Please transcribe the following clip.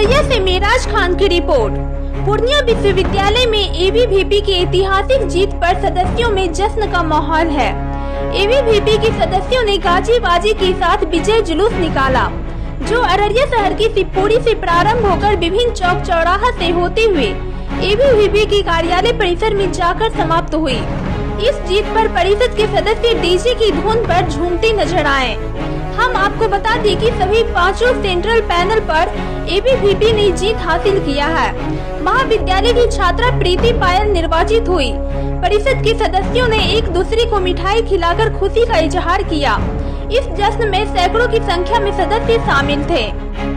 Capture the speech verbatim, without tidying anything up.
अररिया से मेराज खान की रिपोर्ट। पूर्णिया विश्वविद्यालय में ए बी वी पी की ऐतिहासिक जीत पर सदस्यों में जश्न का माहौल है। ए बी वी पी के सदस्यों ने गाजी बाजी के साथ विजय जुलूस निकाला, जो अररिया शहर की शिवपुरी से प्रारंभ होकर विभिन्न चौक चौराहा से होते हुए ए बी वी पी के कार्यालय परिसर में जाकर समाप्त हुई। इस जीत पर परिषद के सदस्य डीजे की धुन पर झूमते नजर आए। हम आपको बता दें कि सभी पांचों सेंट्रल पैनल पर ए बी वी पी ने जीत हासिल किया है। महाविद्यालय की छात्रा प्रीति पायल निर्वाचित हुई। परिषद के सदस्यों ने एक दूसरे को मिठाई खिलाकर खुशी का इजहार किया। इस जश्न में सैकड़ों की संख्या में सदस्य शामिल थे।